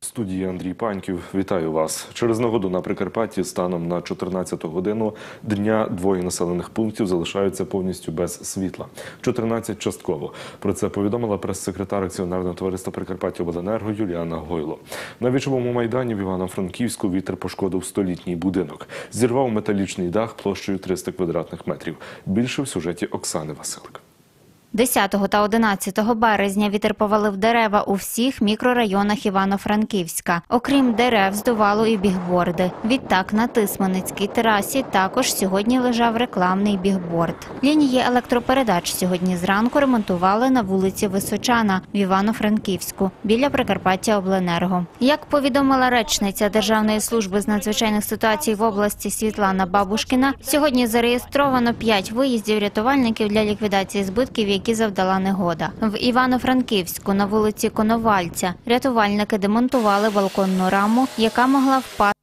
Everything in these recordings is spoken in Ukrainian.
В студії Андрій Паньків. Вітаю вас. Через негоду на Прикарпатті станом на 14 годину дня двоє населених пунктів залишаються повністю без світла. 14 частково. Про це повідомила прес-секретар акціонерного товариства «Прикарпаттяобленерго» Юліана Гойло. На Вічовому майдані в Івано-Франківську вітер пошкодив столітній будинок. Зірвав металічний дах площею 300 квадратних метрів. Більше в сюжеті Оксани Василик. 10 та 11 березня вітер повалив дерева у всіх мікрорайонах Івано-Франківська. Окрім дерев, здувало і бігборди. Відтак на Тисменницькій терасі також сьогодні лежав рекламний бігборд. Лінії електропередач сьогодні зранку ремонтували на вулиці Височана в Івано-Франківську, біля Прикарпаттяобленерго. Як повідомила речниця Державної служби з надзвичайних ситуацій в області Світлана Бабушкіна, сьогодні зареєстровано 5 виїздів рятувальників для ліквідації збитків, які завдала негода. В Івано-Франківську на вулиці Коновальця рятувальники демонтували балконну раму, яка могла впасти.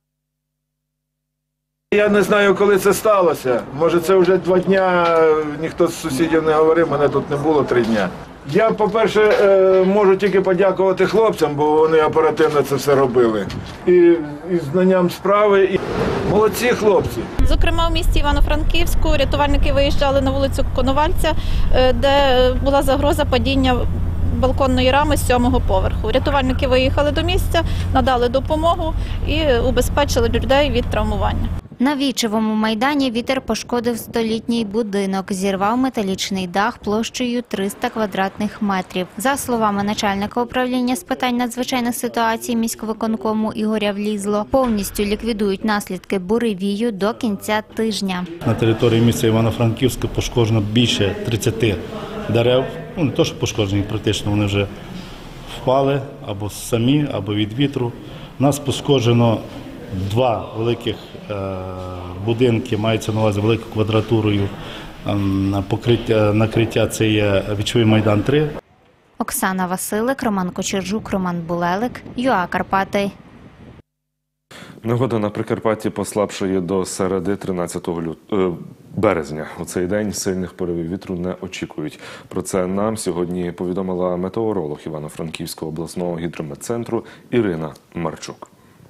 Я не знаю, коли це сталося. Може, це вже 2 дня, ніхто з сусідів не говорив, мене тут не було 3 дня. Я, по-перше, можу тільки подякувати хлопцям, бо вони оперативно це все робили. І знанням справи, і молодці хлопці. Зокрема, в місті Івано-Франківську рятувальники виїжджали на вулицю Коновальця, де була загроза падіння балконної рами з 7-го поверху. Рятувальники виїхали до місця, надали допомогу і убезпечили людей від травмування. На Вічовому майдані вітер пошкодив столітній будинок, зірвав металічний дах площею 300 квадратних метрів. За словами начальника управління з питань надзвичайних ситуацій міськвиконкому Ігоря Влізло, повністю ліквідують наслідки буревію до кінця тижня. На території міста Івано-Франківська пошкоджено більше 30 дерев. Не то, що пошкоджені, практично вони вже впали або самі, або від вітру. У нас пошкоджено 2 великих будинки, мається на увазі великою квадратурою накриття, це є Вічовий майдан 3. Оксана Василик, Роман Кочержук, Роман Булелик, ЮА Карпати. Негода на Прикарпатті послабшає до середи 13 березня. У цей день сильних поривів вітру не очікують. Про це нам сьогодні повідомила метеоролог Івано-Франківського обласного гідрометцентру Ірина Марчук.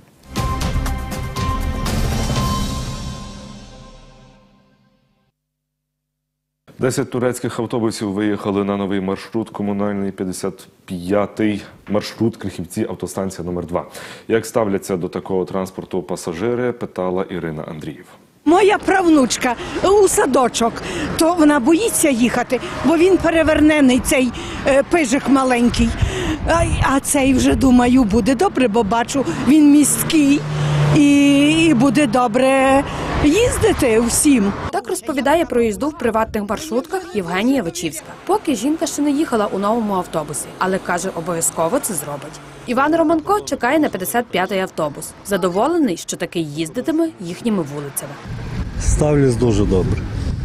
10 турецьких автобусів виїхали на новий маршрут, комунальний 55-й маршрут Крихівці-автостанція номер 2. Як ставляться до такого транспорту пасажири, питала Ірина Андріїв. Моя правнучка у садочок, то вона боїться їхати, бо він перевернений, цей пижик маленький. А цей вже, думаю, буде добре, бо бачу, він міський і буде добре їздити всім. Так розповідає про їзду в приватних маршрутках Євгенія Вичівська. Поки жінка ще не їхала у новому автобусі, але каже, обов'язково це зробить. Іван Романко чекає на 55-й автобус. Задоволений, що таки їздитиме їхніми вулицями. Ставлюсь дуже добре.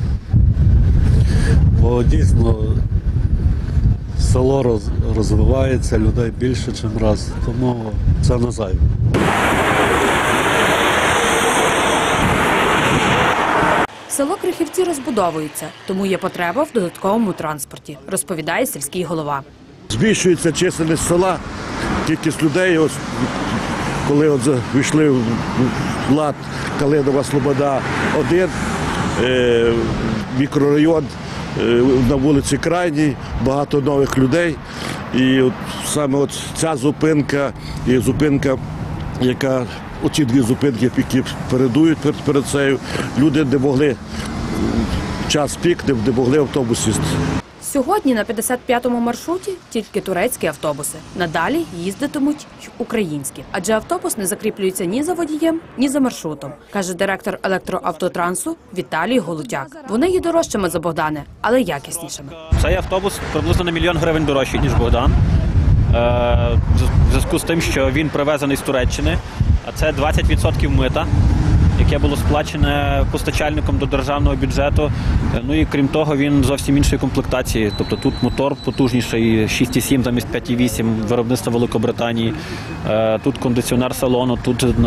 Бо дійсно село розвивається, людей більше, ніж раз, тому це не зайве. Село Крихівці розбудовується, тому є потреба в додатковому транспорті, розповідає сільський голова. Збільшується чисельність села, кількість людей, коли війшли в лад Калинова Слобода 1, мікрорайон на вулиці Крайній, багато нових людей. І саме ця зупинка і зупинка, яка оці 2 зупинки, які передують перед цією, люди не могли, час пік, не могли автобус їздити. Сьогодні на 55-му маршруті тільки турецькі автобуси. Надалі їздитимуть й українські. Адже автобус не закріплюється ні за водієм, ні за маршрутом, каже директор електроавтотрансу Віталій Голутяк. Вони є дорожчими за Богдане, але якіснішими. Цей автобус приблизно на 1 мільйон гривень дорожчий, ніж Богдан. В зв'язку з тим, що він привезений з Туреччини, а це 20% мита. яке було сплачене постачальником до державного бюджету. Ну і крім того, він зовсім іншої комплектації. Тобто тут мотор потужніший, 6,7 замість 5,8 виробництва Великобританії. Тут кондиціонер салону, тут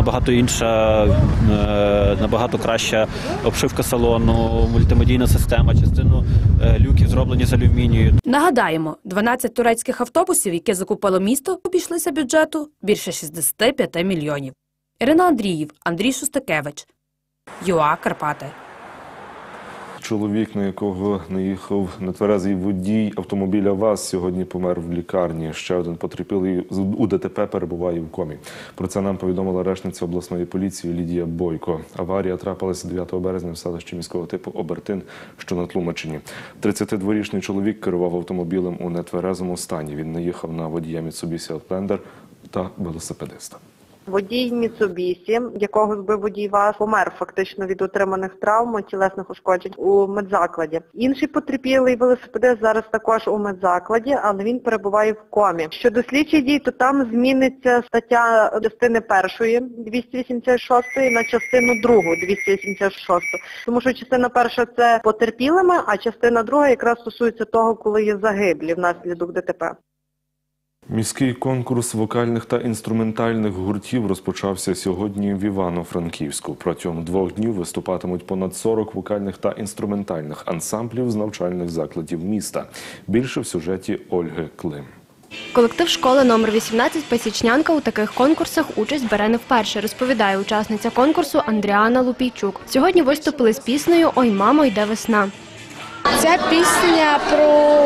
набагато краща обшивка салону, мультимедійна система, частину люків зроблені з алюмінію. Нагадаємо, 12 турецьких автобусів, які закупило місто, обійшлися бюджету більше 65 мільйонів. Ірина Андріїв, Андрій Шостакевич, ЮА Карпати. Чоловік, на якого наїхав нетверезий водій автомобіля ВАЗ, сьогодні помер в лікарні. Ще один потерпілий у ДТП перебуває в комі. Про це нам повідомила речниця обласної поліції Лідія Бойко. Аварія трапилася 9 березня в селищі міського типу Обертин, що на Тлумачині. 32-річний чоловік керував автомобілем у нетверезому стані. Він наїхав на водія Mitsubishi Outlander та велосипедиста. Водій Міцубісі, якого збив водій ВАЗ, помер фактично від отриманих травм, тілесних ушкоджень у медзакладі. Інший потерпілий велосипедист зараз також у медзакладі, але він перебуває в комі. Щодо слідчих дій, то там зміниться стаття частини 1 286 на частину 2 286. Тому що частина 1 – це потерпілими, а частина 2 якраз стосується того, коли є загиблі внаслідок ДТП. Міський конкурс вокальних та інструментальних гуртів розпочався сьогодні в Івано-Франківську. Протягом 2 днів виступатимуть понад 40 вокальних та інструментальних ансамблів з навчальних закладів міста. Більше в сюжеті Ольги Клим. Колектив школи номер 18 «Пасічнянка» у таких конкурсах участь бере не вперше, розповідає учасниця конкурсу Андріана Лупійчук. Сьогодні виступили з піснею «Ой, мамо, йде весна». Ця пісня про...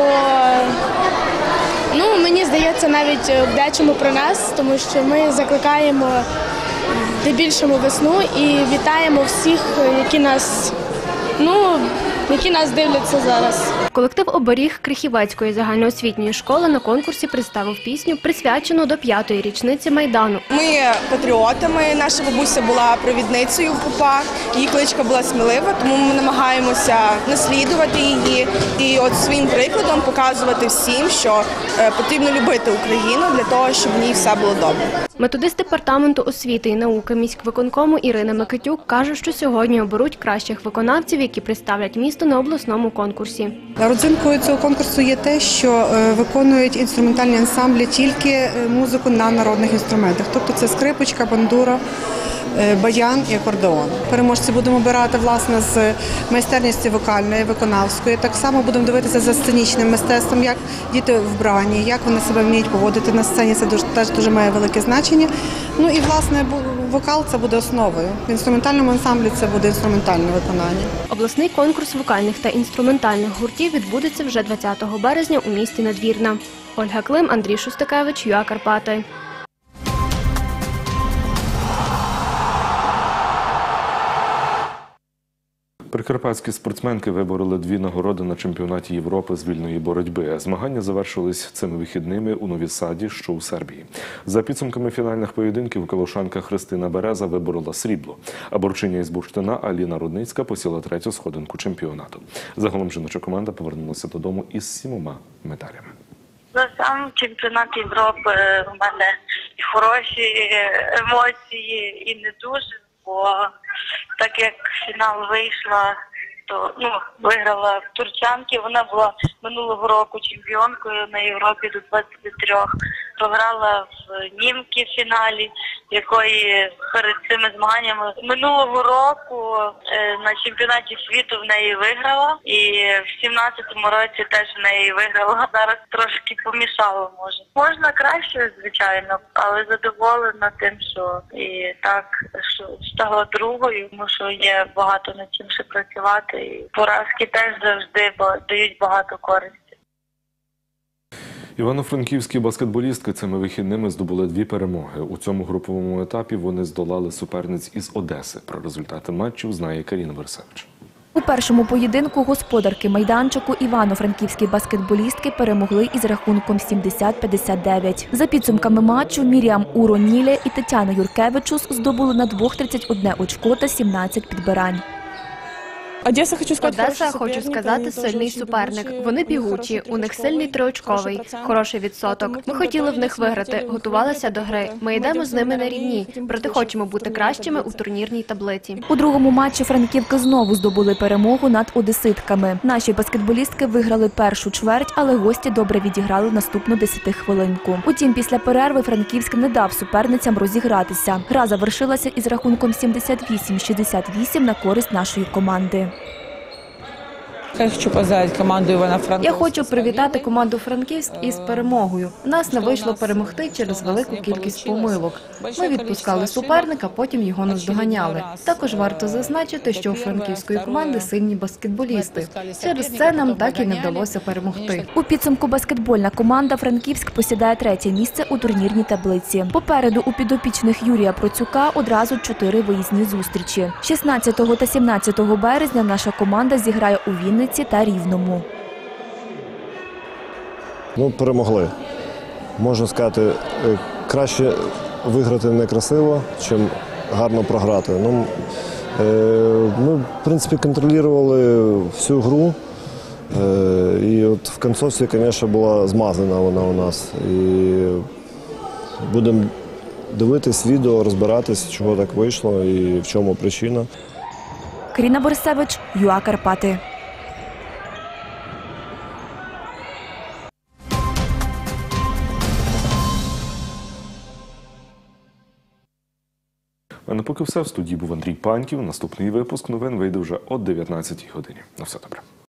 мені здається, навіть в дечому про нас, тому що ми закликаємо здебільшому весну і вітаємо всіх, які нас дивляться зараз. Колектив «Оберіг» Крихівецької загальноосвітньої школи на конкурсі представив пісню, присвячену до 5-ї річниці Майдану. Ми патріотами, наша бабуся була провідницею в УПА, її кличка була смілива, тому ми намагаємося наслідувати її і от своїм прикладом показувати всім, що потрібно любити Україну для того, щоб в ній все було добре. Методист департаменту освіти і науки міськвиконкому Ірина Микитюк каже, що сьогодні оберуть кращих виконавців, які представлять місто на обласному конкурсі. Родзинкою цього конкурсу є те, що виконують інструментальні ансамблі тільки музику на народних інструментах. Тобто це скрипочка, бандура, баян і акордеон. Переможці будемо обирати, власне, з майстерністю вокальної, виконавської. Так само будемо дивитися за сценічним мистецтвом, як діти вбрані, як вони себе вміють поводити на сцені. Це теж дуже має велике значення. Ну і, власне, вокал – це буде основою. В інструментальному ансамблі це буде інструментальне виконання. Обласний конкурс вокальних та інструментальних гуртів відбудеться вже 20 березня у місті Надвірна. Ольга Клим, Андрій Шостакевич, ЮА Карпати. Прикарпатські спортсменки вибороли 2 нагороди на чемпіонаті Європи з вільної боротьби. Змагання завершились цими вихідними у Нові Саді, що у Сербії. За підсумками фінальних поєдинків калушанка Христина Береза виборола срібло, а борчиня із Бурштина Аліна Рудницька посіла 3-ю сходинку чемпіонату. Загалом жіноча команда повернулася додому із 7 медалями. За сам чемпіонат Європи у мене і хороші емоції, і не дуже, бо так як в фінал вийшла, то виграла в турчанки. Вона була минулого року чемпіонкою на Європі до 23. Програла в німки в фіналі, якої перед цими змаганнями минулого року на чемпіонаті світу в неї виграла. І в 17-му році теж в неї виграла. Зараз трошки помішало, може. Можна краще, звичайно, але задоволена тим, що і так, що стала другою, тому що є багато над чим ще працювати. І поразки теж завжди дають багато користі. Івано-франківські баскетболістки цими вихідними здобули 2 перемоги. У цьому груповому етапі вони здолали суперниць із Одеси. Про результати матчів знає Каріна Версевич. У першому поєдинку господарки майданчику івано-франківські баскетболістки перемогли із рахунком 70-59. За підсумками матчу Міріам Уроніле і Тетяна Юркевичус здобули на двох 31 очко та 17 підбирань. Одеса, хочу сказати, сильний суперник. Вони бігучі, у них сильний триочковий, хороший відсоток. Ми хотіли в них виграти, готувалися до гри. Ми йдемо з ними на рівні, проте хочемо бути кращими у турнірній таблиці. У другому матчі франківки знову здобули перемогу над одеситками. Наші баскетболістки виграли першу чверть, але гості добре відіграли наступну 10-хвилинку. Утім, після перерви Франківськ не дав суперницям розігратися. Гра завершилася із рахунком 78-68 на користь нашої команди. Я хочу привітати команду «Франківськ» із перемогою. Нас не вийшло перемогти через велику кількість помилок. Ми відпускали суперника, потім його наздоганяли. Також варто зазначити, що у франківської команди сильні баскетболісти. Через це нам так і не вдалося перемогти. У підсумку баскетбольна команда «Франківськ» посідає 3-є місце у турнірній таблиці. Попереду у підопічних Юрія Процюка одразу 4 виїзні зустрічі. 16 та 17 березня наша команда зіграє у Вінниці та Рівному. Перемогли. Можна сказати, краще виграти некрасиво, чим гарно програти. Ми, в принципі, контролювали всю гру. І от в кінцовці, звісно, була змазана вона у нас. І будемо дивитись відео, розбиратись, чого так вийшло і в чому причина. Каріна Борисевич, ЮА Карпати. А на поки все. В студії був Андрій Паньків. Наступний випуск новин вийде вже о 19-й годині. На все добре.